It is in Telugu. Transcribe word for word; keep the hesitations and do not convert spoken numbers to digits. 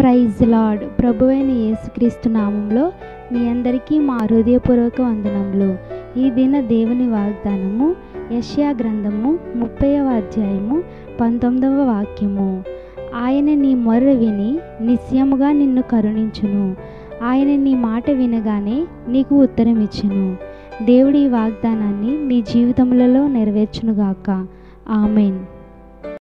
Praise lord. ప్రభువైన యేసుక్రీస్తు నామంలో మీ అందరికీ మా హృదయపూర్వక వందనములు. ఈ దిన దేవుని వాగ్దానము యెషయా గ్రంథము ముప్పైవ అధ్యాయము పంతొమ్మిదవ వాక్యము. ఆయన నీ మొర్ర విని నిశ్చయముగా నిన్ను కరుణించును. ఆయన నీ మాట వినగానే నీకు ఉత్తరం ఇచ్చును. దేవుడి ఈ వాగ్దానాన్ని మీ జీవితములలో నెరవేర్చునుగాక. ఆమెన్.